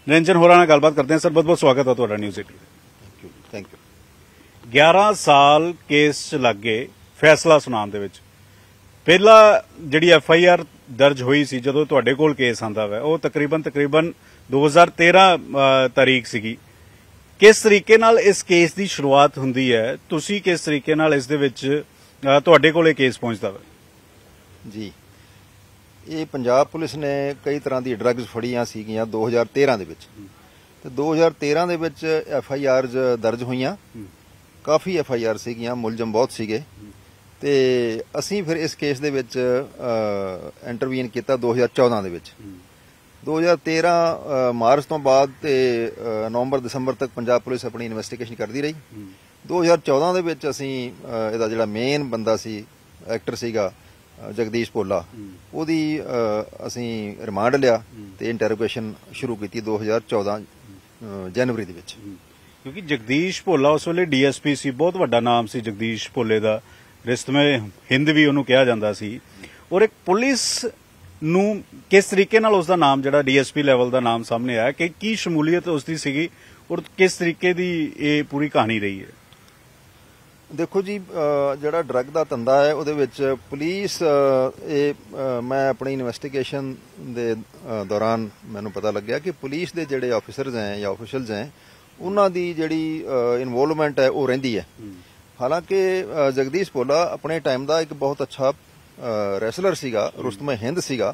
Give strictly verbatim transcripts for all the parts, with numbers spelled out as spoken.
ਨਿਰੰਜਨ ਹੋਰਾਂ ਨਾਲ ਗੱਲਬਾਤ ਕਰਦੇ ਹਾਂ। ਸਰ, ਬਹੁਤ ਬਹੁਤ ਸਵਾਗਤ ਹੈ ਤੁਹਾਡਾ news eighteen. Thank you thank you ਗਿਆਰਾਂ ਸਾਲ ਕੇਸ 'ਚ ਲੱਗ ਗਏ ਫੈਸਲਾ ਸੁਣਾਉਣ ਦੇ ਵਿੱਚ। ਪਹਿਲਾ ਜਿਹੜੀ ਐਫ ਆਈ ਆਰ ਦਰਜ ਹੋਈ ਸੀ ਜਦੋਂ ਤੁਹਾਡੇ ਕੋਲ ਕੇਸ ਆਂਦਾ ਵਾ, ਉਹ ਤਕਰੀਬਨ ਤਕਰੀਬਨ ਦੋ ਹਜ਼ਾਰ ਤੇਰਾਂ ਤਾਰੀਖ ਸੀਗੀ। ਕਿਸ ਤਰੀਕੇ ਨਾਲ ਇਸ ਕੇਸ ਦੀ ਸ਼ੁਰੂਆਤ ਹੁੰਦੀ ਹੈ? ਤੁਸੀਂ ਕਿਸ ਤਰੀਕੇ ਨਾਲ ਇਸ ਦੇ ਵਿੱਚ ਤੁਹਾਡੇ ਕੋਲ ਇਹ ਕੇਸ ਪਹੁੰਚਦਾ ਵਾ? ਜੀ, ਇਹ ਪੰਜਾਬ ਪੁਲਿਸ ਨੇ ਕਈ ਤਰ੍ਹਾਂ ਦੀ ਡਰੱਗਸ ਫੜੀਆਂ ਸੀਗੀਆਂ ਦੋ ਹਜ਼ਾਰ ਤੇਰਾਂ ਦੇ ਵਿੱਚ, ਤੇ ਦੋ ਹਜ਼ਾਰ ਤੇਰਾਂ ਦੇ ਵਿੱਚ ਐਫ ਆਈ ਆਰ ਦਰਜ ਹੋਈਆਂ। ਕਾਫੀ ਐਫ ਆਈ ਆਰ ਸੀਗੀਆਂ, ਮੁਲਜ਼ਮ ਬਹੁਤ ਸੀਗੇ, ਤੇ ਅਸੀਂ ਫਿਰ ਇਸ ਕੇਸ ਦੇ ਵਿੱਚ ਇੰਟਰਵੀਨ ਕੀਤਾ ਦੋ ਹਜ਼ਾਰ ਚੌਦਾਂ ਦੇ ਵਿੱਚ। ਦੋ ਹਜ਼ਾਰ ਤੇਰਾਂ ਮਾਰਚ ਤੋਂ ਬਾਅਦ ਤੇ ਨਵੰਬਰ ਦਸੰਬਰ ਤੱਕ ਪੰਜਾਬ ਪੁਲਿਸ ਆਪਣੀ ਇਨਵੈਸਟੀਗੇਸ਼ਨ ਕਰਦੀ ਰਹੀ। ਦੋ ਹਜ਼ਾਰ ਚੌਦਾਂ ਦੇ ਵਿੱਚ ਅਸੀਂ ਇਹਦਾ ਜਿਹੜਾ ਮੇਨ ਬੰਦਾ ਸੀ, ਐਕਟਰ ਸੀਗਾ ਜਗਦੀਸ਼ ਭੋਲਾ, ਉਹਦੀ ਅਸੀਂ ਰਿਮਾਂਡ ਲਿਆ ਤੇ ਇੰਟਰੋਗੇਸ਼ਨ ਸ਼ੁਰੂ ਕੀਤੀ ਦੋ ਹਜ਼ਾਰ ਚੌਦਾਂ ਜਨਵਰੀ ਦੇ ਵਿੱਚ। ਕਿਉਂਕਿ ਜਗਦੀਸ਼ ਭੋਲਾ ਉਸ ਵੇਲੇ ਡੀ ਐਸ ਪੀ ਸੀ, ਬਹੁਤ ਵੱਡਾ ਨਾਮ ਸੀ ਜਗਦੀਸ਼ ਭੋਲੇ ਦਾ, ਰਿਸ਼ਤਮੇ ਹਿੰਦ ਵੀ ਉਹਨੂੰ ਕਿਹਾ ਜਾਂਦਾ ਸੀ। ਔਰ ਇੱਕ ਪੁਲਿਸ ਨੂੰ ਕਿਸ ਤਰੀਕੇ ਨਾਲ ਉਸ ਦਾ ਨਾਮ ਜਿਹੜਾ ਡੀ ਐਸ ਪੀ ਲੈਵਲ ਦਾ ਨਾਮ ਸਾਹਮਣੇ ਆਇਆ, ਕਿ ਕੀ ਸ਼ਮੂਲੀਅਤ ਉਸ ਦੀ ਸੀਗੀ ਔਰ ਕਿਸ ਤਰੀਕੇ ਦੀ ਇਹ ਪੂਰੀ ਕਹਾਣੀ ਰਹੀ ਹੈ? ਦੇਖੋ ਜੀ, ਜਿਹੜਾ ਡਰੱਗ ਦਾ ਧੰਦਾ ਹੈ ਉਹਦੇ ਵਿੱਚ ਪੁਲਿਸ, ਇਹ ਮੈਂ ਆਪਣੀ ਇਨਵੈਸਟੀਗੇਸ਼ਨ ਦੇ ਦੌਰਾਨ ਮੈਨੂੰ ਪਤਾ ਲੱਗਿਆ ਕਿ ਪੁਲਿਸ ਦੇ ਜਿਹੜੇ ਆਫੀਸਰਸ ਹੈ ਜਾਂ ਆਫੀਸ਼ੀਅਲਸ ਹੈ, ਉਹਨਾਂ ਦੀ ਜਿਹੜੀ ਇਨਵੋਲਵਮੈਂਟ ਹੈ ਉਹ ਰਹਿੰਦੀ ਹੈ। ਹਾਲਾਂਕਿ ਜਗਦੀਸ਼ ਭੋਲਾ ਆਪਣੇ ਟਾਈਮ ਦਾ ਇੱਕ ਬਹੁਤ ਅੱਛਾ ਰੈਸਲਰ ਸੀਗਾ, ਰੁਸਤਮੇ ਹਿੰਦ ਸੀਗਾ,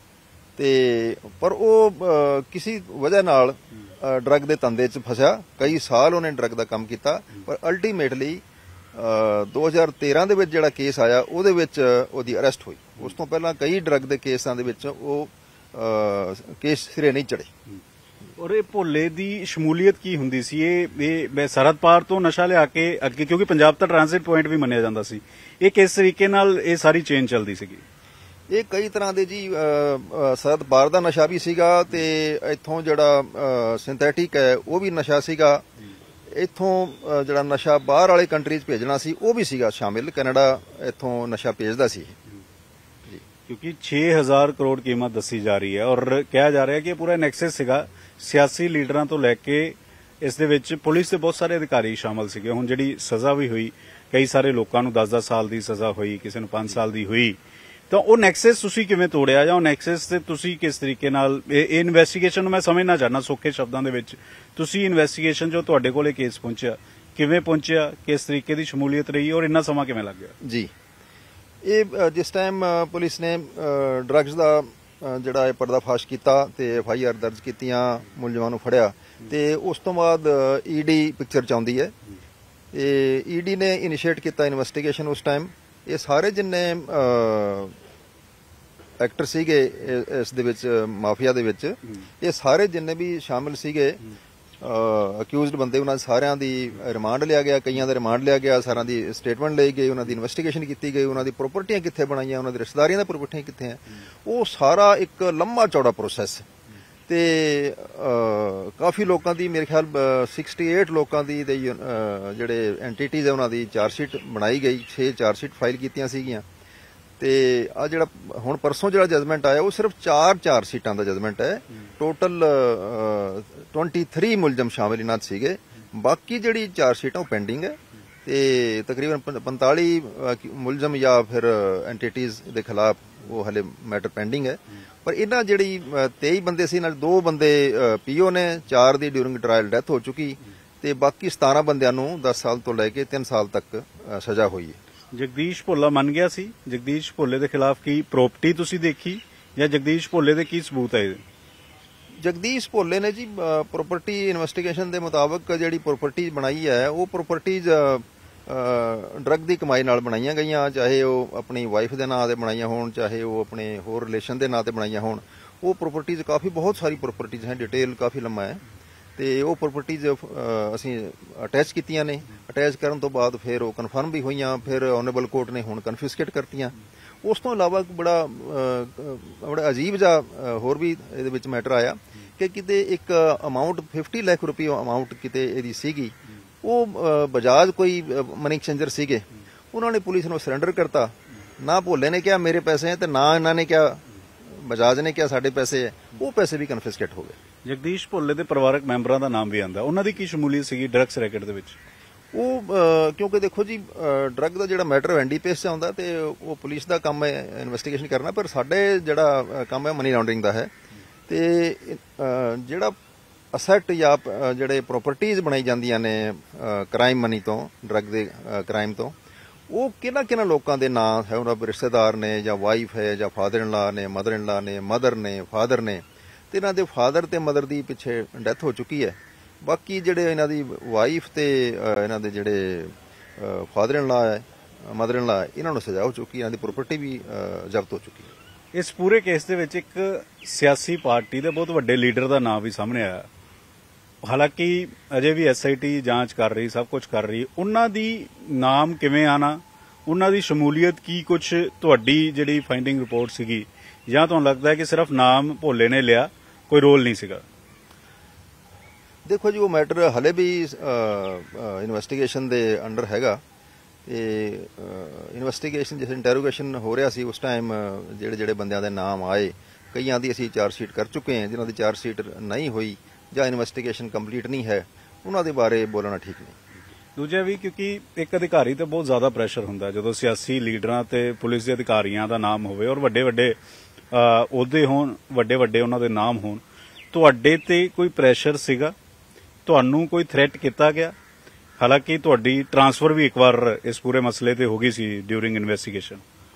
ਤੇ ਪਰ ਉਹ ਕਿਸੇ ਵਜ੍ਹਾ ਨਾਲ ਡਰੱਗ ਦੇ ਧੰਦੇ 'ਚ ਫਸਿਆ। ਕਈ ਸਾਲ ਉਹਨੇ ਡਰੱਗ ਦਾ ਕੰਮ ਕੀਤਾ, ਪਰ ਅਲਟੀਮੇਟਲੀ ਦੋ ਹਜ਼ਾਰ ਤੇਰਾਂ ਦੇ ਵਿੱਚ ਜਿਹੜਾ ਕੇਸ ਆਇਆ ਉਹਦੇ ਵਿੱਚ ਉਹਦੀ ਅਰੈਸਟ ਹੋਈ। ਉਸ ਤੋਂ ਪਹਿਲਾਂ ਕਈ ਡਰੱਗ ਦੇ ਕੇਸਾਂ ਦੇ ਵਿੱਚ ਉਹ ਕੇਸ ਸਿਰੇ ਨਹੀਂ ਚੜੇ। ਔਰ ਇਹ ਭੋਲੇ ਦੀ ਸ਼ਮੂਲੀਅਤ ਕੀ ਹੁੰਦੀ ਸੀ? ਇਹ ਇਹ ਸਰਹੱਦ ਪਾਰ ਤੋਂ ਨਸ਼ਾ ਲਿਆ ਕੇ ਅੱਗੇ, ਕਿਉਂਕਿ ਪੰਜਾਬ ਦਾ ਟ੍ਰਾਂਜ਼ਿਟ ਪੁਆਇੰਟ ਵੀ ਮੰਨਿਆ ਜਾਂਦਾ ਸੀ, ਇਹ ਕਿਸ ਤਰੀਕੇ ਨਾਲ ਇਹ ਸਾਰੀ ਚੇਨ ਚੱਲਦੀ ਸੀਗੀ? ਇਹ ਕਈ ਤਰ੍ਹਾਂ ਦੇ ਜੀ, ਸਰਹੱਦ ਪਾਰ ਦਾ ਨਸ਼ਾ ਵੀ ਸੀਗਾ, ਤੇ ਇੱਥੋਂ ਜਿਹੜਾ ਸਿੰਥੈਟਿਕ ਹੈ ਉਹ ਵੀ ਨਸ਼ਾ ਸੀਗਾ। ਇੱਥੋਂ ਜਿਹੜਾ ਨਸ਼ਾ ਬਾਹਰ ਵਾਲੇ ਕੰਟਰੀਜ਼ ਭੇਜਣਾ ਸੀ ਉਹ ਵੀ ਸੀਗਾ ਸ਼ਾਮਿਲ। ਕੈਨੇਡਾ ਇੱਥੋਂ ਨਸ਼ਾ ਭੇਜਦਾ ਸੀ, ਕਿਉਂਕਿ ਛੇ ਹਜ਼ਾਰ ਕਰੋੜ ਕੀਮਤ ਦੱਸੀ ਜਾ ਰਹੀ ਹੈ ਔਰ ਕਿਹਾ ਜਾ ਰਿਹਾ ਕਿ ਇਹ ਪੂਰਾ ਨੈਕਸਸ ਸੀਗਾ। ਸਿਆਸੀ ਲੀਡਰਾਂ ਤੋਂ ਲੈ ਕੇ ਇਸ ਦੇ ਵਿੱਚ ਪੁਲਿਸ ਦੇ ਬਹੁਤ ਸਾਰੇ ਅਧਿਕਾਰੀ ਸ਼ਾਮਲ ਸੀਗੇ। ਹੁਣ ਜਿਹੜੀ ਸਜ਼ਾ ਵੀ ਹੋਈ, ਕਈ ਸਾਰੇ ਲੋਕਾਂ ਨੂੰ ਦਸ ਦਸ ਸਾਲ ਦੀ ਸਜ਼ਾ ਹੋਈ, ਕਿਸੇ ਨੂੰ ਪੰਜ ਸਾਲ ਦੀ ਹੋਈ, ਤਾਂ ਉਹ ਨੈਕਸਸ ਤੁਸੀਂ ਕਿਵੇਂ ਤੋੜਿਆ, ਜਾਂ ਉਹ ਨੈਕਸਸ ਤੇ ਤੁਸੀਂ ਕਿਸ ਤਰੀਕੇ ਨਾਲ ਇਹ ਇਨਵੈਸਟੀਗੇਸ਼ਨ ਨੂੰ ਮੈਂ ਸਮਝਣਾ ਚਾਹਨਾ ਸੌਖੇ ਸ਼ਬਦਾਂ ਦੇ ਵਿੱਚ। ਤੁਸੀਂ ਇਨਵੈਸਟੀਗੇਸ਼ਨ ਜੋ ਤੁਹਾਡੇ ਕੋਲ ਇਹ ਕੇਸ ਪਹੁੰਚਿਆ, ਕਿਵੇਂ ਪਹੁੰਚਿਆ, ਕਿਸ ਤਰੀਕੇ ਦੀ ਸ਼ਮੂਲੀਅਤ ਰਹੀ ਔਰ ਇੰਨਾ ਸਮਾਂ ਕਿਵੇਂ ਲੱਗ ਗਿਆ? ਜੀ, ਇਹ ਜਿਸ ਟਾਈਮ ਪੁਲਿਸ ਨੇ ਡਰੱਗਸ ਦਾ ਜਿਹੜਾ ਇਹ ਪਰਦਾਫਾਸ਼ ਕੀਤਾ ਤੇ ਐਫ ਆਈ ਆਰ ਦਰਜ ਕੀਤੀਆਂ, ਮੁਲਜ਼ਮਾਂ ਨੂੰ ਫੜਿਆ, ਤੇ ਉਸ ਤੋਂ ਬਾਅਦ ਈ ਡੀ ਪਿਕਚਰ 'ਚ ਆਉਂਦੀ ਹੈ। ਇਹ ਈ ਡੀ ਨੇ ਇਨੀਸ਼ੀਏਟ ਕੀਤਾ ਇਨਵੈਸਟੀਗੇਸ਼ਨ। ਉਸ ਟਾਈਮ ਇਹ ਸਾਰੇ ਜਿੰਨੇ ਐਕਟਰ ਸੀਗੇ ਇਸ ਦੇ ਵਿੱਚ, ਮਾਫੀਆ ਦੇ ਵਿੱਚ, ਇਹ ਸਾਰੇ ਜਿੰਨੇ ਵੀ ਸ਼ਾਮਿਲ ਸੀਗੇ ਅਕਿਊਜ਼ਡ ਬੰਦੇ, ਉਹਨਾਂ ਸਾਰਿਆਂ ਦੀ ਰਿਮਾਂਡ ਲਿਆ ਗਿਆ, ਕਈਆਂ ਦਾ ਰਿਮਾਂਡ ਲਿਆ ਗਿਆ, ਸਾਰਿਆਂ ਦੀ ਸਟੇਟਮੈਂਟ ਲਈ ਗਈ, ਉਹਨਾਂ ਦੀ ਇਨਵੈਸਟੀਗੇਸ਼ਨ ਕੀਤੀ ਗਈ, ਉਹਨਾਂ ਦੀ ਪ੍ਰਾਪਰਟੀਆਂ ਕਿੱਥੇ ਬਣਾਈਆਂ, ਉਹਨਾਂ ਦੀ ਰਿਸ਼ਤੇਦਾਰੀਆਂ ਦੀਆਂ ਪ੍ਰਾਪਰਟੀਆਂ ਕਿੱਥੇ ਹੈ, ਉਹ ਸਾਰਾ ਇੱਕ ਲੰਮਾ ਚੌੜਾ ਪ੍ਰੋਸੈਸ। ਤੇ ਕਾਫੀ ਲੋਕਾਂ ਦੀ, ਮੇਰੇ ਖਿਆਲ ਅਠਾਸੀ ਲੋਕਾਂ ਦੀ ਜਿਹੜੇ ਐਂਟੀਟੀਜ਼ ਹੈ ਉਹਨਾਂ ਦੀ ਚਾਰਜਸ਼ੀਟ ਬਣਾਈ ਗਈ, ਛੇ ਚਾਰਜਸ਼ੀਟ ਫਾਈਲ ਕੀਤੀਆਂ ਸੀਗੀਆਂ। ਤੇ ਆ ਜਿਹੜਾ ਹੁਣ ਪਰਸੋਂ ਜਿਹੜਾ ਜਜਮੈਂਟ ਆਇਆ ਉਹ ਸਿਰਫ ਚਾਰ ਚਾਰ ਸੀਟਾਂ ਦਾ ਜਜਮੈਂਟ ਹੈ। ਟੋਟਲ तेईस ਮੁਲਜ਼ਮ ਸ਼ਾਮਿਲ ਇਹਨਾਂ 'ਚ ਸੀਗੇ। ਬਾਕੀ ਜਿਹੜੀ ਚਾਰ ਸੀਟਾਂ ਉਹ ਪੈਂਡਿੰਗ ਹੈ, ਤੇ ਤਕਰੀਬਨ ਪੰਤਾਲੀ ਮੁਲਜ਼ਮ ਜਾਂ ਫਿਰ ਐਂਟੀਟੀਜ਼ ਦੇ ਖਿਲਾਫ ਉਹ ਹਲੇ ਮੈਟਰ ਪੈਂਡਿੰਗ ਹੈ। ਪਰ ਇਹਨਾਂ ਜਿਹੜੀ ਤੇਈ ਬੰਦੇ ਸੀ, ਇਹਨਾਂ ਦੋ ਬੰਦੇ ਪੀਓ ਨੇ, ਚਾਰ ਦੀ ਡਿਊਰਿੰਗ ਟਰਾਇਲ ਡੈਥ ਹੋ ਚੁੱਕੀ, ਤੇ ਬਾਕੀ ਸਤਾਰਾਂ ਬੰਦਿਆਂ ਨੂੰ ਦਸ ਸਾਲ ਤੋਂ ਲੈ ਕੇ ਤਿੰਨ ਸਾਲ ਤੱਕ ਸਜ਼ਾ ਹੋਈ ਹੈ। ਜਗਦੀਸ਼ ਭੋਲਾ ਮੰਨ ਗਿਆ ਸੀ। ਜਗਦੀਸ਼ ਭੋਲੇ ਦੇ ਖਿਲਾਫ ਕੀ ਪ੍ਰੋਪਰਟੀ ਤੁਸੀਂ ਦੇਖੀ, ਜਾਂ ਜਗਦੀਸ਼ ਭੋਲੇ ਦੇ ਕੀ ਸਬੂਤ ਹੈ? ਜਗਦੀਸ਼ ਭੋਲੇ ਨੇ ਜੀ ਪ੍ਰੋਪਰਟੀ ਇਨਵੈਸਟੀਗੇਸ਼ਨ ਦੇ ਮੁਤਾਬਕ ਜਿਹੜੀ ਪ੍ਰੋਪਰਟੀ ਬਣਾਈ ਹੈ ਉਹ ਪ੍ਰੋਪਰਟੀਜ਼ ਡਰੱਗ ਦੀ ਕਮਾਈ ਨਾਲ ਬਣਾਈਆਂ ਗਈਆਂ, ਚਾਹੇ ਉਹ ਆਪਣੀ ਵਾਈਫ ਦੇ ਨਾਂ ਤੇ ਬਣਾਈਆਂ ਹੋਣ, ਚਾਹੇ ਉਹ ਆਪਣੇ ਹੋਰ ਰਿਲੇਸ਼ਨ ਦੇ ਨਾਂ ਤੇ ਬਣਾਈਆਂ ਹੋਣ। ਉਹ ਪ੍ਰੋਪਰਟੀਜ਼ ਕਾਫੀ, ਬਹੁਤ ਸਾਰੀ ਪ੍ਰੋਪਰਟੀਜ਼ ਹੈ, ਡਿਟੇਲ ਕਾਫੀ ਲੰਮਾ ਹੈ, ਤੇ ਉਹ ਪ੍ਰੋਪਰਟੀਜ਼ ਅਸੀਂ ਅਟੈਚ ਕੀਤੀਆਂ ਨੇ। ਅਟੈਚ ਕਰਨ ਤੋਂ ਬਾਅਦ ਫਿਰ ਉਹ ਕਨਫਰਮ ਵੀ ਹੋਈਆਂ, ਫਿਰ ਆਨਰੇਬਲ ਕੋਰਟ ਨੇ ਹੁਣ ਕਨਫਿਸਕੇਟ ਕਰਤੀਆਂ। ਉਸ ਤੋਂ ਇਲਾਵਾ ਬੜਾ ਬੜਾ ਅਜੀਬ ਜਿਹਾ ਹੋਰ ਵੀ ਇਹਦੇ ਵਿੱਚ ਮੈਟਰ ਆਇਆ ਕਿ ਕਿਤੇ ਇੱਕ ਅਮਾਊਂਟ ਫਿਫਟੀ ਲੱਖ ਰੁਪਏ ਅਮਾਊਂਟ ਕਿਤੇ ਇਹਦੀ ਸੀਗੀ, ਉਹ ਬਜਾਜ ਕੋਈ ਮਨੀ ਐਕਸਚੇਂਜਰ ਸੀਗੇ, ਉਹਨਾਂ ਨੇ ਪੁਲਿਸ ਨੂੰ ਸਰੈਂਡਰ ਕਰਤਾ। ਨਾ ਭੋਲੇ ਨੇ ਕਿਹਾ ਮੇਰੇ ਪੈਸੇ ਹੈ, ਤੇ ਨਾ ਇਹਨਾਂ ਨੇ ਕਿਹਾ, ਬਜਾਜ ਨੇ ਕਿਹਾ ਸਾਡੇ ਪੈਸੇ ਹੈ। ਉਹ ਪੈਸੇ ਵੀ ਕਨਫਿਸਕੇਟ ਹੋ ਗਏ। ਜਗਦੀਸ਼ ਭੁੱਲੇ ਦੇ ਪਰਿਵਾਰਕ ਮੈਂਬਰਾਂ ਦਾ ਨਾਮ ਵੀ ਆਂਦਾ, ਉਹਨਾਂ ਦੀ ਕੀ ਸ਼ਮੂਲੀਅਤ ਸੀਗੀ ਡਰੱਗਸ ਰੈਕਟ ਦੇ ਵਿੱਚ? ਉਹ ਅ, ਕਿਉਂਕਿ ਦੇਖੋ ਜੀ ਡਰੱਗ ਦਾ ਜਿਹੜਾ ਮੈਟਰ ਐਨਡੀਪੀਐਸ ਚ ਆਉਂਦਾ ਤੇ ਉਹ ਪੁਲਿਸ ਦਾ ਕੰਮ ਹੈ ਇਨਵੈਸਟੀਗੇਸ਼ਨ ਕਰਨਾ, ਪਰ ਸਾਡੇ ਜਿਹੜਾ ਅ, ਕੰਮ ਹੈ ਮਨੀ ਲਾਂਡਰਿੰਗ ਦਾ ਹੈ। ਤੇ ਅ, ਜਿਹੜਾ ਅਸੈਟ ਜਾਂ ਅ, ਜਿਹੜੇ ਪ੍ਰਾਪਰਟੀਆਂ ਬਣਾਈ ਜਾਂਦੀਆਂ ਨੇ ਕ੍ਰਾਈਮ ਮਨੀ ਤੋਂ, ਡਰੱਗ ਦੇ ਕ੍ਰਾਈਮ ਤੋਂ, ਉਹ ਕਿਹਨਾਂ ਕਿਹਨਾਂ ਲੋਕਾਂ ਦੇ ਨਾਂ ਹੈ, ਉਹਨਾਂ ਦੇ ਰਿਸ਼ਤੇਦਾਰ ਨੇ ਜਾਂ ਵਾਈਫ ਹੈ ਜਾਂ ਫਾਦਰ ਇਨ ਲਾ ਨੇ, ਮਦਰ ਇਨ ਲਾ ਨੇ, ਮਦਰ ਨੇ, ਫਾਦਰ ਨੇ, ਤੇ ਇਹਨਾਂ ਦੇ ਫਾਦਰ ਤੇ ਮਦਰ ਦੀ ਪਿੱਛੇ ਡੈਥ ਹੋ ਚੁੱਕੀ ਹੈ। ਬਾਕੀ ਜਿਹੜੇ ਇਹਨਾਂ ਦੀ ਵਾਈਫ ਤੇ ਇਹਨਾਂ ਦੇ ਜਿਹੜੇ ਫਾਦਰ ਇਨ ਲਾ ਹੈ, ਮਦਰ ਇਨ ਲਾ, ਇਹਨਾਂ ਨੂੰ ਸਜ਼ਾ ਹੋ ਚੁੱਕੀ, ਇਹਨਾਂ ਦੀ ਪ੍ਰਾਪਰਟੀ ਵੀ ਜ਼ਬਤ ਹੋ ਚੁੱਕੀ ਹੈ। ਇਸ ਪੂਰੇ ਕੇਸ ਦੇ ਵਿੱਚ ਇੱਕ ਸਿਆਸੀ ਪਾਰਟੀ ਦੇ ਬਹੁਤ ਵੱਡੇ ਲੀਡਰ ਦਾ ਨਾਮ ਵੀ ਸਾਹਮਣੇ ਆਇਆ, ਹਾਲਾਂਕਿ ਅਜੇ ਵੀ ਐਸਆਈਟੀ ਜਾਂਚ ਕਰ ਰਹੀ, ਸਭ ਕੁਝ ਕਰ ਰਹੀ। ਉਹਨਾਂ ਦੀ ਨਾਮ ਕਿਵੇਂ ਆਣਾ, ਉਹਨਾਂ ਦੀ ਸ਼ਮੂਲੀਅਤ ਕੀ, ਕੁਝ ਤੁਹਾਡੀ ਜਿਹੜੀ ਫਾਈਂਡਿੰਗ ਰਿਪੋਰਟ ਸੀਗੀ, ਜਾਂ ਤੁਹਾਨੂੰ ਲੱਗਦਾ ਹੈ ਕਿ ਸਿਰਫ ਨਾਮ ਭੋਲੇ ਨੇ ਲਿਆ, ਕੋਈ ਰੋਲ ਨਹੀਂ ਸੀਗਾ? ਦੇਖੋ ਜੀ, ਉਹ ਮੈਟਰ ਹਲੇ ਵੀ ਇਨਵੈਸਟੀਗੇਸ਼ਨ ਦੇ ਅੰਡਰ ਹੈਗਾ ਤੇ ਇਨਵੈਸਟੀਗੇਸ਼ਨ ਜਿਸ ਇੰਟਰੋਗੇਸ਼ਨ ਹੋ ਰਿਹਾ ਸੀ ਉਸ ਟਾਈਮ ਜਿਹੜੇ ਜਿਹੜੇ ਬੰਦਿਆਂ ਦੇ ਨਾਮ ਆਏ, ਕਈਆਂ ਦੀ ਅਸੀਂ ਚਾਰਜ ਸ਼ੀਟ ਕਰ ਚੁੱਕੇ ਹਾਂ, ਜਿਨ੍ਹਾਂ ਦੀ ਚਾਰਜ ਸ਼ੀਟ ਨਹੀਂ ਹੋਈ ਜਾਂ ਇਨਵੈਸਟੀਗੇਸ਼ਨ ਕੰਪਲੀਟ ਨਹੀਂ ਹੈ, ਉਹਨਾਂ ਦੇ ਬਾਰੇ ਬੋਲਣਾ ਠੀਕ ਨਹੀਂ। ਦੂਜਾ ਵੀ ਕਿਉਂਕਿ ਇੱਕ ਅਧਿਕਾਰੀ ਤੇ ਬਹੁਤ ਜ਼ਿਆਦਾ ਪ੍ਰੈਸ਼ਰ ਹੁੰਦਾ ਜਦੋਂ ਸਿਆਸੀ ਲੀਡਰਾਂ ਤੇ ਪੁਲਿਸ ਦੇ ਅਧਿਕਾਰੀਆਂ ਦਾ ਨਾਮ ਹੋਵੇ ਔਰ ਵੱਡੇ ਵੱਡੇ ਅਹੁਦੇ ਹੋਣ, ਵੱਡੇ ਵੱਡੇ ਉਹਨਾਂ ਦੇ ਨਾਮ ਹੋਣ। ਤੁਹਾਡੇ ਤੇ ਕੋਈ ਪ੍ਰੈਸ਼ਰ ਸੀਗਾ? ਤੁਹਾਨੂੰ ਕੋਈ ਥ੍ਰੈਟ ਕੀਤਾ ਗਿਆ? ਹਾਲਾਂਕਿ ਤੁਹਾਡੀ ਟ੍ਰਾਂਸਫਰ ਵੀ ਇੱਕ ਵਾਰ ਇਸ ਪੂਰੇ ਮਸਲੇ ਤੇ ਹੋ ਗਈ ਸੀ ਡਿਊਰਿੰਗ ਇਨਵੈਸਟੀਗੇਸ਼ਨ।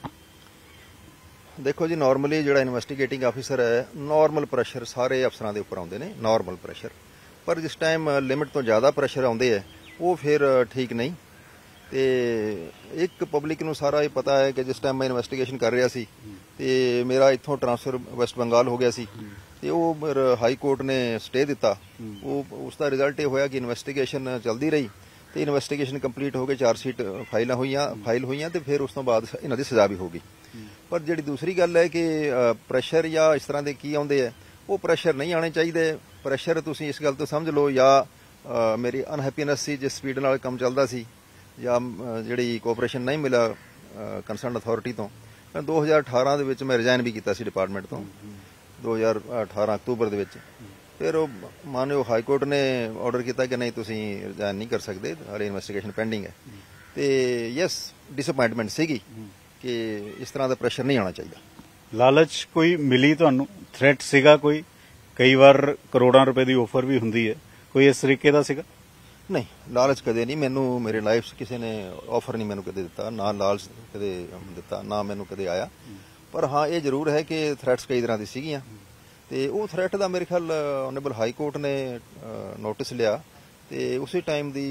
ਦੇਖੋ ਜੀ, ਨਾਰਮਲੀ ਜਿਹੜਾ ਇਨਵੈਸਟੀਗੇਟਿੰਗ ਆਫੀਸਰ ਹੈ, ਨਾਰਮਲ ਪ੍ਰੈਸ਼ਰ ਸਾਰੇ ਅਫਸਰਾਂ ਦੇ ਉੱਪਰ ਆਉਂਦੇ ਨੇ, ਨਾਰਮਲ ਪ੍ਰੈਸ਼ਰ, ਪਰ ਜਿਸ ਟਾਈਮ ਲਿਮਿਟ ਤੋਂ ਜ਼ਿਆਦਾ ਪ੍ਰੈਸ਼ਰ ਆਉਂਦੇ ਹੈ ਉਹ ਫਿਰ ਠੀਕ ਨਹੀਂ। ਤੇ ਇੱਕ ਪਬਲਿਕ ਨੂੰ ਸਾਰਾ ਇਹ ਪਤਾ ਹੈ ਕਿ ਜਿਸ ਟਾਈਮ ਮੈਂ ਇਨਵੈਸਟੀਗੇਸ਼ਨ ਕਰ ਰਿਹਾ ਸੀ ਤੇ ਮੇਰਾ ਇੱਥੋਂ ਟ੍ਰਾਂਸਫਰ ਵੈਸਟ ਬੰਗਾਲ ਹੋ ਗਿਆ ਸੀ ਤੇ ਉਹ ਹਾਈ ਕੋਰਟ ਨੇ ਸਟੇ ਦਿੱਤਾ। ਉਹ ਉਸ ਦਾ ਰਿਜ਼ਲਟ ਇਹ ਹੋਇਆ ਕਿ ਇਨਵੈਸਟੀਗੇਸ਼ਨ ਚੱਲਦੀ ਰਹੀ ਤੇ ਇਨਵੈਸਟੀਗੇਸ਼ਨ ਕੰਪਲੀਟ ਹੋ ਕੇ ਚਾਰਜ ਸ਼ੀਟ ਫਾਈਲਾਂ ਹੋਈਆਂ ਫਾਈਲ ਹੋਈਆਂ ਤੇ ਫਿਰ ਉਸ ਤੋਂ ਬਾਅਦ ਇਹਨਾਂ ਦੀ ਸਜ਼ਾ ਵੀ ਹੋ ਗਈ। ਪਰ ਜਿਹੜੀ ਦੂਸਰੀ ਗੱਲ ਹੈ ਕਿ ਪ੍ਰੈਸ਼ਰ ਜਾਂ ਇਸ ਤਰ੍ਹਾਂ ਦੇ ਕੀ ਆਉਂਦੇ ਹੈ, ਉਹ ਪ੍ਰੈਸ਼ਰ ਨਹੀਂ ਆਉਣੇ ਚਾਹੀਦੇ। ਪ੍ਰੈਸ਼ਰ ਤੁਸੀਂ ਇਸ ਗੱਲ ਤੋਂ ਸਮਝ ਲਓ ਜਾਂ ਮੇਰੀ ਅਨਹੈਪੀਨੈਸ ਸੀ ਜਿਸ ਸਪੀਡ ਨਾਲ ਕੰਮ ਚੱਲਦਾ ਸੀ, ਜਾਂ ਜਿਹੜੀ ਕੋਆਪਰੇਸ਼ਨ ਨਹੀਂ ਮਿਲਿਆ ਕੰਸਰਨ ਅਥਾਰਟੀ ਤੋਂ। ਦੋ ਹਜ਼ਾਰ ਅਠਾਰਾਂ ਦੇ ਵਿੱਚ ਮੈਂ ਰਿਜ਼ਾਈਨ ਵੀ ਕੀਤਾ ਸੀ ਡਿਪਾਰਟਮੈਂਟ ਤੋਂ, ਦੋ ਹਜ਼ਾਰ ਅਠਾਰਾਂ ਅਕਤੂਬਰ ਦੇ ਵਿੱਚ। ਫਿਰ ਉਹ ਮਾਨਯੋਗ ਹਾਈ ਕੋਰਟ ਨੇ ਆਰਡਰ ਕੀਤਾ ਕਿ ਨਹੀਂ, ਤੁਸੀਂ ਰਿਜ਼ਾਈਨ ਨਹੀਂ ਕਰ ਸਕਦੇ, ਹਾਲੇ ਇਨਵੈਸਟੀਗੇਸ਼ਨ ਪੈਂਡਿੰਗ ਹੈ। ਤੇ ਯੈਸ, ਡਿਸਅਪਾਇੰਟਮੈਂਟ ਸੀਗੀ ਕਿ ਇਸ ਤਰ੍ਹਾਂ ਦਾ ਪ੍ਰੈਸ਼ਰ ਨਹੀਂ ਆਉਣਾ ਚਾਹੀਦਾ। ਲਾਲਚ ਕੋਈ ਮਿਲੀ ਤੁਹਾਨੂੰ? ਥ੍ਰੈਟ ਸੀਗਾ ਕੋਈ? ਕਈ ਵਾਰ ਕਰੋੜਾਂ ਰੁਪਏ ਦੀ ਆਫਰ ਵੀ ਹੁੰਦੀ ਹੈ, ਕੋਈ ਇਸ ਤਰੀਕੇ ਦਾ ਸੀਗਾ? ਨਹੀਂ, ਲਾਲਚ ਕਦੇ ਨਹੀਂ ਮੈਨੂੰ ਮੇਰੇ ਲਾਈਫ 'ਚ ਕਿਸੇ ਨੇ ਆਫਰ ਨਹੀਂ ਮੈਨੂੰ ਕਦੇ ਦਿੱਤਾ, ਨਾ ਲਾਲਚ ਕਦੇ ਦਿੱਤਾ, ਨਾ ਮੈਨੂੰ ਕਦੇ ਆਇਆ। ਪਰ ਹਾਂ, ਇਹ ਜ਼ਰੂਰ ਹੈ ਕਿ ਥ੍ਰੈਟਸ ਕਈ ਤਰ੍ਹਾਂ ਦੀ ਸੀਗੀਆਂ ਤੇ ਉਹ ਥ੍ਰੈਟ ਦਾ ਮੇਰੇ ਖਿਆਲ ਆਨਰੇਬਲ ਹਾਈ ਕੋਰਟ ਨੇ ਨੋਟਿਸ ਲਿਆ ਤੇ ਉਸੇ ਟਾਈਮ ਦੀ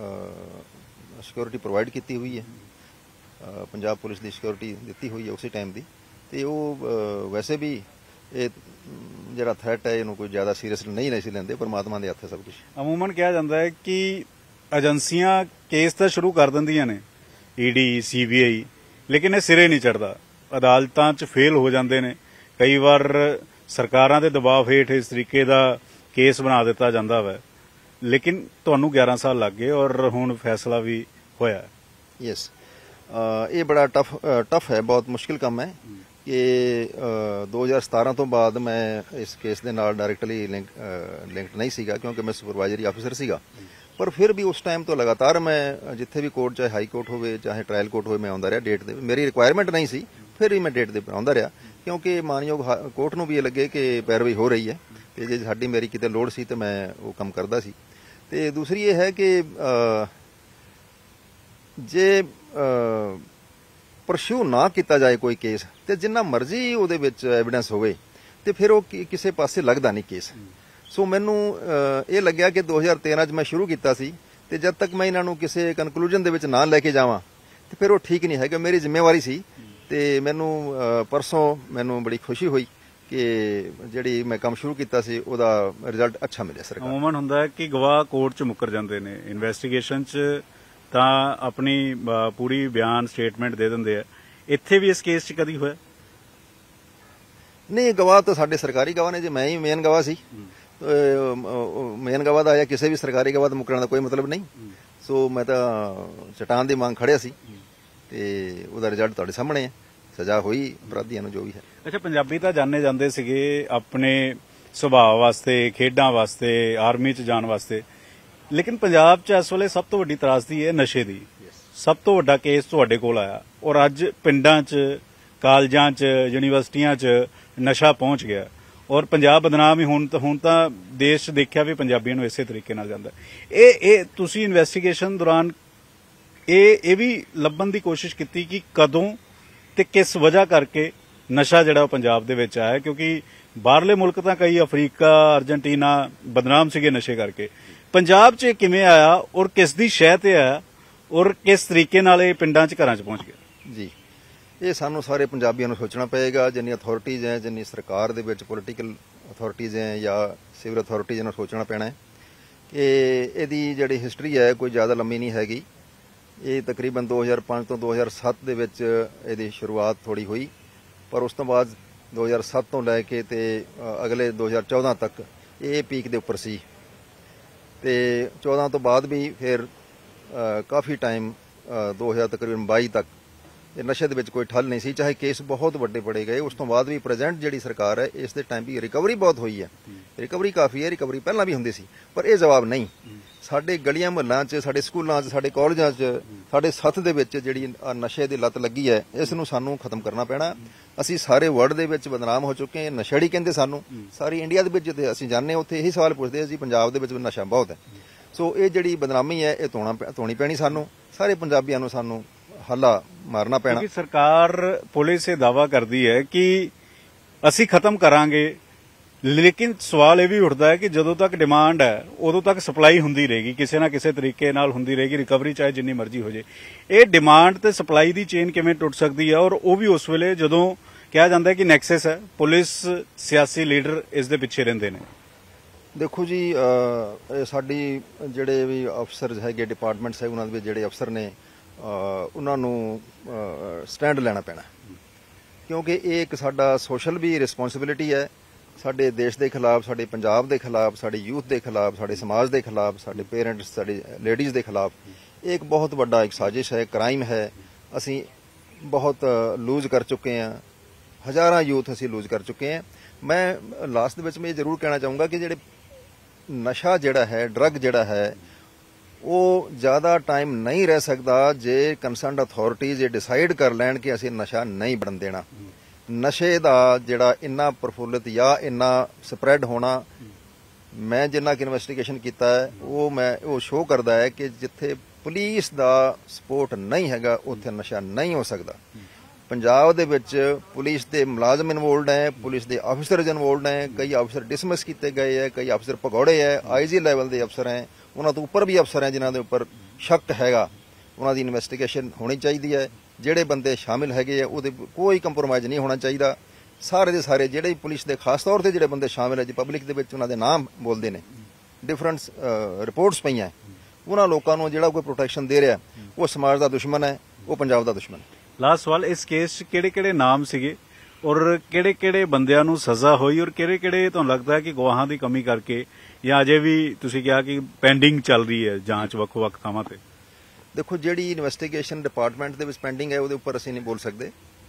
ਸਿਕਿਉਰਿਟੀ ਪ੍ਰੋਵਾਈਡ ਕੀਤੀ ਹੋਈ ਹੈ, ਪੰਜਾਬ ਪੁਲਿਸ ਦੀ ਸਿਕਿਉਰਿਟੀ ਦਿੱਤੀ ਹੋਈ ਹੈ ਉਸੇ ਟਾਈਮ ਦੀ। ਤੇ ਉਹ ਵੈਸੇ ਵੀ ਇਹ ਜਿਹੜਾ ਥ੍ਰੈਟ ਹੈ ਇਹਨੂੰ ਕੋਈ ਜ਼ਿਆਦਾ ਸੀਰੀਅਸ ਨਹੀਂ ਨਹੀਂ ਸੀ ਲੈਂਦੇ, ਪਰਮਾਤਮਾ ਦੇ ਹੱਥ ਹੈ ਸਭ ਕੁਝ। ਅਮੂਮਨ ਕਿਹਾ ਜਾਂਦਾ ਹੈ ਕਿ ਏਜੰਸੀਆਂ ਕੇਸ ਤਾਂ ਸ਼ੁਰੂ ਕਰ ਦਿੰਦੀਆਂ ਨੇ, ਈਡੀ, ਸੀਬੀਆਈ, ਲੇਕਿਨ ਇਹ ਸਿਰੇ ਨਹੀਂ ਚੜਦਾ, ਅਦਾਲਤਾਂ 'ਚ ਫੇਲ ਹੋ ਜਾਂਦੇ ਨੇ। ਕਈ ਵਾਰ ਸਰਕਾਰਾਂ ਦੇ ਦਬਾਅ ਹੇਠ ਇਸ ਤਰੀਕੇ ਦਾ ਕੇਸ ਬਣਾ ਦਿੱਤਾ ਜਾਂਦਾ ਵਾ, ਲੇਕਿਨ ਤੁਹਾਨੂੰ ਗਿਆਰਾਂ ਸਾਲ ਲੱਗ ਗਏ ਔਰ ਹੁਣ ਫੈਸਲਾ ਵੀ ਹੋਇਆ। ਯੈਸ, ਇਹ ਬੜਾ ਟਫ ਟਫ ਹੈ, ਬਹੁਤ ਮੁਸ਼ਕਿਲ ਕੰਮ ਹੈ ਕਿ ਦੋ ਹਜ਼ਾਰ ਸਤਾਰਾਂ ਤੋਂ ਬਾਅਦ ਮੈਂ ਇਸ ਕੇਸ ਦੇ ਨਾਲ ਡਾਇਰੈਕਟਲੀ ਲਿੰਕ ਲਿੰਕਡ ਨਹੀਂ ਸੀਗਾ ਕਿਉਂਕਿ ਮੈਂ ਸੁਪਰਵਾਈਜ਼ਰੀ ਆਫੀਸਰ ਸੀਗਾ। ਪਰ ਫਿਰ ਵੀ ਉਸ ਟਾਈਮ ਤੋਂ ਲਗਾਤਾਰ ਮੈਂ ਜਿੱਥੇ ਵੀ ਕੋਰਟ, ਚਾਹੇ ਹਾਈ ਕੋਰਟ ਹੋਵੇ ਚਾਹੇ ਟ੍ਰਾਇਲ ਕੋਰਟ ਹੋਵੇ, ਮੈਂ ਆਉਂਦਾ ਰਿਹਾ ਡੇਟ ਦੇ। ਮੇਰੀ ਰਿਕੁਆਇਰਮੈਂਟ ਨਹੀਂ ਸੀ, ਫਿਰ ਵੀ ਮੈਂ ਡੇਟ ਦੇ ਆਉਂਦਾ ਰਿਹਾ ਕਿਉਂਕਿ ਮਾਨਯੋਗ ਕੋਰਟ ਨੂੰ ਵੀ ਇਹ ਲੱਗੇ ਕਿ ਪੈਰਵਾਈ ਹੋ ਰਹੀ ਹੈ ਤੇ ਜੇ ਸਾਡੀ ਮੇਰੀ ਕਿਤੇ ਲੋੜ ਸੀ ਤਾਂ ਮੈਂ ਉਹ ਕੰਮ ਕਰਦਾ ਸੀ। ਤੇ ਦੂਸਰੀ ਇਹ ਹੈ ਕਿ ਜੇ ਪਰਸਿਊ ਨਾ ਕੀਤਾ ਜਾਏ ਕੋਈ ਕੇਸ ਤੇ ਜਿੰਨਾ ਮਰਜ਼ੀ ਉਹਦੇ ਵਿੱਚ ਐਵੀਡੈਂਸ ਹੋਵੇ ਤੇ ਫਿਰ ਉਹ ਕਿਸੇ ਪਾਸੇ ਲੱਗਦਾ ਨਹੀਂ ਕੇਸ। ਸੋ ਮੈਨੂੰ ਇਹ ਲੱਗਿਆ ਕਿ ਦੋ ਹਜ਼ਾਰ ਤੇਰਾਂ 'ਚ ਮੈਂ ਸ਼ੁਰੂ ਕੀਤਾ ਸੀ ਤੇ ਜਦ ਤੱਕ ਮੈਂ ਇਹਨਾਂ ਨੂੰ ਕਿਸੇ ਕਨਕਲੂਜਨ ਦੇ ਵਿੱਚ ਨਾ ਲੈ ਕੇ ਜਾਵਾਂ ਤੇ ਫਿਰ ਉਹ ਠੀਕ ਨਹੀਂ ਹੈਗਾ, ਮੇਰੀ ਜ਼ਿੰਮੇਵਾਰੀ ਸੀ। ਤੇ ਮੈਨੂੰ ਪਰਸੋਂ ਮੈਨੂੰ ਬੜੀ ਖੁਸ਼ੀ ਹੋਈ ਕਿ ਜਿਹੜੀ ਮੈਂ ਕੰਮ ਸ਼ੁਰੂ ਕੀਤਾ ਸੀ ਉਹਦਾ ਰਿਜ਼ਲਟ ਅੱਛਾ ਮਿਲਿਆ। ਸਰਕਾਰ ਅਮੂਮਨ ਹੁੰਦਾ ਹੈ ਕਿ ਗਵਾਹ ਕੋਰਟ 'ਚ ਮੁੱਕਰ ਜਾਂਦੇ ਨੇ, ਇਨਵੈਸਟੀਗੇਸ਼ਨ 'ਚ ਤਾਂ ਆਪਣੀ ਪੂਰੀ ਬਿਆਨ ਸਟੇਟਮੈਂਟ ਦੇ ਦਿੰਦੇ ਆ। ਇੱਥੇ ਵੀ ਇਸ ਕੇਸ 'ਚ ਕਦੀ ਹੋਇਆ? ਨਹੀਂ, ਗਵਾਹ ਤਾਂ ਸਾਡੇ ਸਰਕਾਰੀ ਗਵਾਹ ਨੇ, ਜੇ ਮੈਂ ਹੀ ਮੇਨ ਗਵਾਹ ਸੀ। ਮੇਨ ਗਵਾਹ ਦਾ ਜਾਂ ਕਿਸੇ ਵੀ ਸਰਕਾਰੀ ਗਵਾਹ ਦਾ ਮੁੱਕਰਨ ਦਾ ਕੋਈ ਮਤਲਬ ਨਹੀਂ। ਸੋ ਮੈਂ ਤਾਂ ਚਟਾਨ ਦੀ ਮੰਗ ਖੜਿਆ ਸੀ ਤੇ ਉਹਦਾ ਰਿਜ਼ਲਟ ਤੁਹਾਡੇ ਸਾਹਮਣੇ ਹੈ, ਸਜ਼ਾ ਹੋਈ ਅਪਰਾਧੀਆਂ ਨੂੰ ਜੋ ਵੀ ਹੈ। ਅੱਛਾ, ਪੰਜਾਬੀ ਤਾਂ ਜਾਣੇ ਜਾਂਦੇ ਸੀਗੇ ਆਪਣੇ ਸੁਭਾਅ ਵਾਸਤੇ, ਖੇਡਾਂ ਵਾਸਤੇ, ਆਰਮੀ 'ਚ ਜਾਣ ਵਾਸਤੇ। ਲੇਕਿਨ ਪੰਜਾਬ 'ਚ ਇਸ ਵੇਲੇ ਸਭ ਤੋਂ ਵੱਡੀ ਤਰਾਸਦੀ ਹੈ ਨਸ਼ੇ ਦੀ। ਸਭ ਤੋਂ ਵੱਡਾ ਕੇਸ ਤੁਹਾਡੇ ਕੋਲ ਆਇਆ ਔਰ ਅੱਜ ਪਿੰਡਾਂ 'ਚ, ਕਾਲਜਾਂ 'ਚ, ਯੂਨੀਵਰਸਿਟੀਆਂ 'ਚ ਨਸ਼ਾ ਪਹੁੰਚ ਗਿਆ ਔਰ ਪੰਜਾਬ ਬਦਨਾਮ ਹੀ ਹੁਣ ਹੁਣ ਤਾਂ ਦੇਸ਼ 'ਚ ਦੇਖਿਆ ਵੀ ਪੰਜਾਬੀਆਂ ਨੂੰ ਇਸੇ ਤਰੀਕੇ ਨਾਲ ਜਾਂਦਾ। ਇਹ ਇਹ ਤੁਸੀਂ ਇਨਵੈਸਟੀਗੇਸ਼ਨ ਦੌਰਾਨ ਇਹ ਇਹ ਵੀ ਲੱਭਣ ਦੀ ਕੋਸ਼ਿਸ਼ ਕੀਤੀ ਕਿ ਕਦੋਂ ਤੇ ਕਿਸ ਵਜ੍ਹਾ ਕਰਕੇ ਨਸ਼ਾ ਜਿਹੜਾ ਉਹ ਪੰਜਾਬ ਦੇ ਵਿੱਚ ਆਇਆ? ਕਿਉਂਕਿ ਬਾਹਰਲੇ ਮੁਲਕ ਤਾਂ ਕਈ ਅਫਰੀਕਾ, ਅਰਜਨਟੀਨਾ ਬਦਨਾਮ ਸੀਗੇ ਨਸ਼ੇ ਕਰਕੇ। ਪੰਜਾਬ 'ਚ ਕਿਵੇਂ ਆਇਆ ਔਰ ਕਿਸ ਦੀ ਸ਼ਹਿ ਤੇ ਆਇਆ ਔਰ ਕਿਸ ਤਰੀਕੇ ਨਾਲ ਇਹ ਪਿੰਡਾਂ 'ਚ, ਘਰਾਂ 'ਚ ਪਹੁੰਚ ਗਿਆ? ਜੀ, ਇਹ ਸਾਨੂੰ ਸਾਰੇ ਪੰਜਾਬੀਆਂ ਨੂੰ ਸੋਚਣਾ ਪਏਗਾ। ਜਿੰਨੀ ਅਥਾਰਟੀਜ਼ ਹੈ, ਜਿੰਨੀ ਸਰਕਾਰ ਦੇ ਵਿੱਚ ਪੋਲੀਟੀਕਲ ਅਥਾਰਟੀਜ਼ ਹੈ ਜਾਂ ਸਿਵਲ ਅਥਾਰਟੀਜ਼ ਨੂੰ ਸੋਚਣਾ ਪੈਣਾ ਹੈ ਕਿ ਇਹਦੀ ਜਿਹੜੀ ਹਿਸਟਰੀ ਹੈ ਕੋਈ ਜ਼ਿਆਦਾ ਲੰਮੀ ਨਹੀਂ ਹੈਗੀ। ਇਹ ਤਕਰੀਬਨ ਦੋ ਹਜ਼ਾਰ ਪੰਜ ਤੋਂ ਦੋ ਹਜ਼ਾਰ ਸੱਤ ਦੇ ਵਿੱਚ ਇਹਦੀ ਸ਼ੁਰੂਆਤ ਥੋੜੀ ਹੋਈ, ਪਰ ਉਸ ਤੋਂ ਬਾਅਦ ਦੋ ਹਜ਼ਾਰ ਸੱਤ ਤੋਂ ਲੈ ਕੇ ਤੇ ਅਗਲੇ ਦੋ ਹਜ਼ਾਰ ਚੌਦਾਂ ਤੱਕ ਇਹ ਪੀਕ ਦੇ ਉੱਪਰ ਸੀ ਤੇ ਚੌਦਾਂ ਤੋਂ ਬਾਅਦ ਵੀ ਫਿਰ ਕਾਫੀ ਟਾਈਮ ਦੋ ਹਜ਼ਾਰ ਤਕਰੀਬਨ ਬਾਈ ਤੱਕ ਇਹ ਨਸ਼ੇ ਦੇ ਵਿੱਚ ਕੋਈ ਠੱਲ ਨਹੀਂ ਸੀ, ਚਾਹੇ ਕੇਸ ਬਹੁਤ ਵੱਡੇ ਬੜੇ ਗਏ। ਉਸ ਤੋਂ ਬਾਅਦ ਵੀ ਪ੍ਰੈਜ਼ੈਂਟ ਜਿਹੜੀ ਸਰਕਾਰ ਹੈ ਇਸ ਦੇ ਟਾਈਮ ਵੀ ਰਿਕਵਰੀ ਬਹੁਤ ਹੋਈ ਹੈ, ਰਿਕਵਰੀ ਕਾਫੀ ਹੈ, ਰਿਕਵਰੀ ਪਹਿਲਾਂ ਵੀ ਹੁੰਦੀ ਸੀ, ਪਰ ਇਹ ਜਵਾਬ ਨਹੀਂ। ਸਾਡੇ ਗਲੀਆਂ ਮੁਹੱਲਿਆਂ 'ਚ, ਸਾਡੇ ਸਕੂਲਾਂ 'ਚ, ਸਾਡੇ ਕਾਲਜਾਂ 'ਚ, ਸਾਡੇ ਸੱਥ ਦੇ ਵਿੱਚ ਜਿਹੜੀ ਨਸ਼ੇ ਦੀ ਲੱਤ ਲੱਗੀ ਹੈ ਇਸ ਨੂੰ ਸਾਨੂੰ ਖਤਮ ਕਰਨਾ ਪੈਣਾ। ਅਸੀਂ ਸਾਰੇ ਵਰਲਡ ਦੇ ਵਿੱਚ ਬਦਨਾਮ ਹੋ ਚੁੱਕੇ ਹਾਂ। ਨਸ਼ੇੜੀ ਕਹਿੰਦੇ ਸਾਨੂੰ, ਸਾਰੀ ਇੰਡੀਆ ਦੇ ਵਿੱਚ ਜਿੱਥੇ ਅਸੀਂ ਜਾਂਦੇ ਉੱਥੇ ਇਹੀ ਸਵਾਲ ਪੁੱਛਦੇ ਆ ਜੀ ਪੰਜਾਬ ਦੇ ਵਿੱਚ ਨਸ਼ਾ ਬਹੁਤ ਹੈ। ਸੋ ਇਹ ਜਿਹੜੀ ਬਦਨਾਮੀ ਹੈ ਇਹ ਧੋਣਾ ਧੋਣੀ ਪੈਣੀ ਸਾਨੂੰ, ਸਾਰੇ ਪੰਜਾਬੀਆਂ ਨੂੰ ਸਾਨੂੰ ਹੱਲਾ ਮਾਰਨਾ ਪੈਣਾ। ਕਿਉਂਕਿ ਸਰਕਾਰ, ਪੁਲਿਸ ਇਹ ਦਾਅਵਾ ਕਰਦੀ ਹੈ ਕਿ ਅਸੀਂ ਖਤਮ ਕਰਾਂਗੇ, ਲੇਕਿਨ ਸਵਾਲ ਇਹ ਵੀ ਉੱਠਦਾ ਹੈ ਕਿ ਜਦੋਂ ਤੱਕ ਡਿਮਾਂਡ ਹੈ ਉਦੋਂ ਤੱਕ ਸਪਲਾਈ ਹੁੰਦੀ ਰਹੇਗੀ, ਕਿਸੇ ਨਾ ਕਿਸੇ ਤਰੀਕੇ ਨਾਲ ਹੁੰਦੀ ਰਹੇਗੀ, ਰਿਕਵਰੀ ਚਾਹੇ ਜਿੰਨੀ ਮਰਜ਼ੀ ਹੋ ਜੇ। ਇਹ ਡਿਮਾਂਡ ਤੇ ਸਪਲਾਈ ਦੀ ਚੇਨ ਕਿਵੇਂ ਟੁੱਟ ਸਕਦੀ ਹੈ? ਔਰ ਉਹ ਵੀ ਉਸ ਵੇਲੇ ਜਦੋਂ ਕਿਹਾ ਜਾਂਦਾ ਹੈ ਕਿ ਨੈਕਸਸ ਹੈ, ਪੁਲਿਸ, ਸਿਆਸੀ ਲੀਡਰ ਇਸ ਦੇ ਪਿੱਛੇ ਰਹਿੰਦੇ ਨੇ। ਦੇਖੋ ਜੀ, ਇਹ ਸਾਡੀ ਜਿਹੜੇ ਵੀ ਅਫਸਰ ਹੈਗੇ, ਡਿਪਾਰਟਮੈਂਟਸ ਹੈ, ਉਹਨਾਂ ਦੇ ਜਿਹੜੇ ਅਫਸਰ ਨੇ ਉਹਨਾਂ ਨੂੰ ਸਟੈਂਡ ਲੈਣਾ ਪੈਣਾ, ਕਿਉਂਕਿ ਇਹ ਇੱਕ ਸਾਡਾ ਸੋਸ਼ਲ ਵੀ ਰਿਸਪੌਂਸਿਬਿਲਿਟੀ ਹੈ। ਸਾਡੇ ਦੇਸ਼ ਦੇ ਖਿਲਾਫ, ਸਾਡੇ ਪੰਜਾਬ ਦੇ ਖਿਲਾਫ, ਸਾਡੇ ਯੂਥ ਦੇ ਖਿਲਾਫ, ਸਾਡੇ ਸਮਾਜ ਦੇ ਖਿਲਾਫ, ਸਾਡੇ ਪੇਰੈਂਟਸ, ਸਾਡੇ ਲੇਡੀਜ਼ ਦੇ ਖਿਲਾਫ ਇਹ ਇੱਕ ਬਹੁਤ ਵੱਡਾ ਇੱਕ ਸਾਜ਼ਿਸ਼ ਹੈ, ਕ੍ਰਾਈਮ ਹੈ। ਅਸੀਂ ਬਹੁਤ ਲੂਜ਼ ਕਰ ਚੁੱਕੇ ਹਾਂ, ਹਜ਼ਾਰਾਂ ਯੂਥ ਅਸੀਂ ਲੂਜ਼ ਕਰ ਚੁੱਕੇ ਹਾਂ। ਮੈਂ ਲਾਸਟ ਦੇ ਵਿੱਚ ਮੈਂ ਇਹ ਜ਼ਰੂਰ ਕਹਿਣਾ ਚਾਹੂੰਗਾ ਕਿ ਜਿਹੜੇ ਨਸ਼ਾ ਜਿਹੜਾ ਹੈ, ਡਰੱਗ ਜਿਹੜਾ ਹੈ, ਉਹ ਜ਼ਿਆਦਾ ਟਾਈਮ ਨਹੀਂ ਰਹਿ ਸਕਦਾ ਜੇ ਕੰਸਰਨਡ ਅਥਾਰਟੀਜ਼ ਇਹ ਡਿਸਾਈਡ ਕਰ ਲੈਣ ਕਿ ਅਸੀਂ ਨਸ਼ਾ ਨਹੀਂ ਬਣਨ ਦੇਣਾ। ਨਸ਼ੇ ਦਾ ਜਿਹੜਾ ਇੰਨਾ ਪ੍ਰਫੁੱਲਿਤ ਜਾਂ ਇੰਨਾ ਸਪਰੈਡ ਹੋਣਾ, ਮੈਂ ਜਿੰਨਾ ਕਿ ਇਨਵੈਸਟੀਗੇਸ਼ਨ ਕੀਤਾ ਹੈ ਉਹ ਮੈਂ ਉਹ ਸ਼ੋਅ ਕਰਦਾ ਹੈ ਕਿ ਜਿੱਥੇ ਪੁਲਿਸ ਦਾ ਸਪੋਰਟ ਨਹੀਂ ਹੈਗਾ ਉੱਥੇ ਨਸ਼ਾ ਨਹੀਂ ਹੋ ਸਕਦਾ। ਪੰਜਾਬ ਦੇ ਵਿੱਚ ਪੁਲਿਸ ਦੇ ਮੁਲਾਜ਼ਮ ਇਨਵੋਲਡ ਹੈ, ਪੁਲਿਸ ਦੇ ਆਫਿਸਰਜ਼ ਇਨਵੋਲਡ ਹੈ, ਕਈ ਅਫਸਰ ਡਿਸਮਿਸ ਕੀਤੇ ਗਏ ਹੈ, ਕਈ ਅਫਸਰ ਭਗੌੜੇ ਹੈ, ਆਈਜੀ ਲੈਵਲ ਦੇ ਅਫਸਰ ਹੈ, ਉਹਨਾਂ ਤੋਂ ਉੱਪਰ ਵੀ ਅਫਸਰ ਹੈ ਜਿਨ੍ਹਾਂ ਦੇ ਉੱਪਰ ਸ਼ੱਕ ਹੈਗਾ, ਉਹਨਾਂ ਦੀ ਇਨਵੈਸਟੀਗੇਸ਼ਨ ਹੋਣੀ ਚਾਹੀਦੀ ਹੈ। ਜਿਹੜੇ ਬੰਦੇ ਸ਼ਾਮਿਲ ਹੈਗੇ ਆ ਉਹਦੇ ਕੋਈ ਕੰਪਰੋਮਾਈਜ਼ ਨਹੀਂ ਹੋਣਾ ਚਾਹੀਦਾ। ਸਾਰੇ ਦੇ ਸਾਰੇ ਜਿਹੜੇ ਪੁਲਿਸ ਦੇ ਖਾਸ ਤੌਰ ਤੇ ਜਿਹੜੇ ਬੰਦੇ ਸ਼ਾਮਿਲ ਹੈ ਜੀ, ਪਬਲਿਕ ਦੇ ਵਿੱਚ ਉਹਨਾਂ ਦੇ ਨਾਮ ਬੋਲਦੇ ਨੇ, ਡਿਫਰੈਂਟ ਰਿਪੋਰਟਸ ਪਈਆਂ, ਉਹਨਾਂ ਲੋਕਾਂ ਨੂੰ ਜਿਹੜਾ ਕੋਈ ਪ੍ਰੋਟੈਕਸ਼ਨ ਦੇ ਰਿਹਾ ਉਹ ਸਮਾਜ ਦਾ ਦੁਸ਼ਮਣ ਹੈ, ਉਹ ਪੰਜਾਬ ਦਾ ਦੁਸ਼ਮਣ ਹੈ। ਲਾਸਟ ਸਵਾਲ, ਇਸ ਕੇਸ 'ਚ ਕਿਹੜੇ ਕਿਹੜੇ ਨਾਮ ਸੀਗੇ ਔਰ ਕਿਹੜੇ ਕਿਹੜੇ ਬੰਦਿਆਂ ਨੂੰ ਸਜ਼ਾ ਹੋਈ ਔਰ ਕਿਹੜੇ ਕਿਹੜੇ ਤੁਹਾਨੂੰ ਲੱਗਦਾ ਹੈ ਕਿ ਗਵਾਹਾਂ ਦੀ ਕਮੀ ਕਰਕੇ ਜਾਂ ਅਜੇ ਵੀ ਤੁਸੀਂ ਕਿਹਾ ਕਿ ਪੈਂਡਿੰਗ ਚੱਲ ਰਹੀ ਹੈ ਜਾਂਚ ਵੱਖ-ਵੱਖ ਥਾਵਾਂ ਤੇ? ਦੇਖੋ, ਜਿਹੜੀ ਇਨਵੈਸਟੀਗੇਸ਼ਨ ਡਿਪਾਰਟਮੈਂਟ ਦੇ ਵਿੱਚ ਪੈਂਡਿੰਗ ਹੈ ਉਹਦੇ ਉੱਪਰ ਅਸੀਂ ਨਹੀਂ ਬੋਲ ਸਕਦੇ।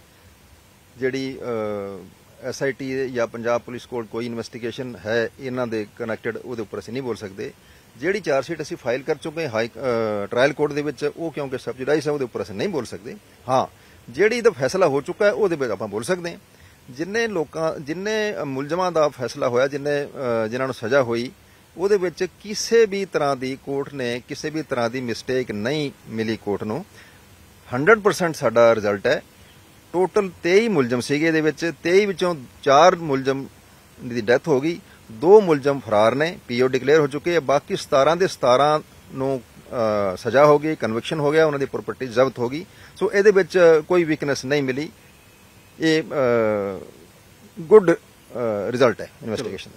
ਜਿਹੜੀ ਐਸ ਆਈ ਟੀ ਜਾਂ ਪੰਜਾਬ ਪੁਲਿਸ ਕੋਲ ਕੋਈ ਇਨਵੈਸਟੀਗੇਸ਼ਨ ਹੈ ਇਹਨਾਂ ਦੇ ਕਨੈਕਟਡ, ਉਹਦੇ ਉੱਪਰ ਅਸੀਂ ਨਹੀਂ ਬੋਲ ਸਕਦੇ। ਜਿਹੜੀ ਚਾਰਜਸ਼ੀਟ ਅਸੀਂ ਫਾਈਲ ਕਰ ਚੁੱਕੇ ਹਾਈ ਟ੍ਰਾਇਲ ਕੋਰਟ ਦੇ ਵਿੱਚ, ਉਹ ਕਿਉਂਕਿ ਸਬਜੂਡਾਈਜ਼ ਹੈ, ਉਹਦੇ ਉੱਪਰ ਅਸੀਂ ਨਹੀਂ ਬੋਲ ਸਕਦੇ। ਹਾਂ, ਜਿਹੜੀ ਦਾ ਫੈਸਲਾ ਹੋ ਚੁੱਕਾ ਹੈ ਉਹਦੇ ਵਿੱਚ ਆਪਾਂ ਬੋਲ ਸਕਦੇ ਹਾਂ। ਜਿੰਨੇ ਲੋਕਾਂ, ਜਿੰਨੇ ਮੁਲਜ਼ਮਾਂ ਦਾ ਫੈਸਲਾ ਹੋਇਆ, ਜਿੰਨੇ ਜਿਨ੍ਹਾਂ ਨੂੰ ਸਜ਼ਾ ਹੋਈ, ਉਹਦੇ ਵਿੱਚ ਕਿਸੇ ਵੀ ਤਰ੍ਹਾਂ ਦੀ ਕੋਰਟ ਨੇ ਕਿਸੇ ਵੀ ਤਰ੍ਹਾਂ ਦੀ ਮਿਸਟੇਕ ਨਹੀਂ ਮਿਲੀ ਕੋਰਟ ਨੂੰ। ਹੰਡਰਡ ਪਰਸੈਂਟ ਸਾਡਾ ਰਿਜ਼ਲਟ ਹੈ। ਟੋਟਲ ਤੇਈ ਮੁਲਜ਼ਮ ਸੀਗੇ ਇਹਦੇ ਵਿੱਚ, ਤੇਈ ਵਿੱਚੋਂ ਚਾਰ ਮੁਲਜ਼ਮ ਦੀ ਡੈਥ ਹੋ ਗਈ, ਦੋ ਮੁਲਜ਼ਮ ਫਰਾਰ ਨੇ, ਪੀਓ ਡਿਕਲੇਅਰ ਹੋ ਚੁੱਕੇ ਹੈ, ਬਾਕੀ ਸਤਾਰਾਂ ਦੇ ਸਤਾਰਾਂ ਨੂੰ ਸਜ਼ਾ ਹੋ ਗਈ, ਕਨਵਿਕਸ਼ਨ ਹੋ ਗਿਆ, ਉਹਨਾਂ ਦੀ ਪ੍ਰਾਪਰਟੀ ਜ਼ਬਤ ਹੋ ਗਈ। ਸੋ ਇਹਦੇ ਵਿੱਚ ਕੋਈ ਵੀਕਨੈਸ ਨਹੀਂ ਮਿਲੀ। ਇਹ ਗੁੱਡ ਰਿਜ਼ਲਟ ਹੈ ਇਨਵੈਸਟੀਗੇਸ਼ਨ ਦਾ।